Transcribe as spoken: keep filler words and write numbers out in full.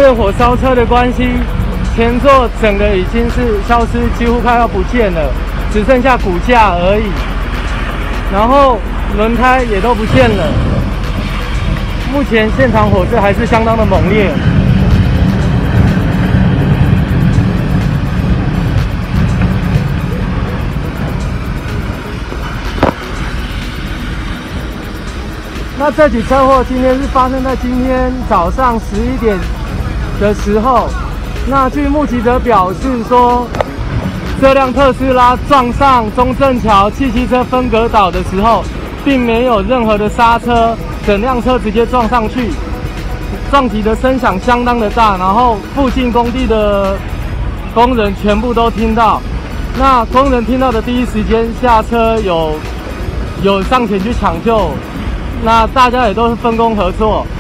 为火烧车的关系，前座整个已经是消失，几乎快要不见了，只剩下骨架而已。然后轮胎也都不见了。目前现场火势还是相当的猛烈。那这起车祸今天是发生在今天早上十一点的时候。那据目击者表示说，这辆特斯拉撞上中正桥汽机车分隔岛的时候，并没有任何的刹车，整辆车直接撞上去，撞击的声响相当的大，然后附近工地的工人全部都听到。那工人听到的第一时间下车有有上前去抢救。那大家也都是分工合作，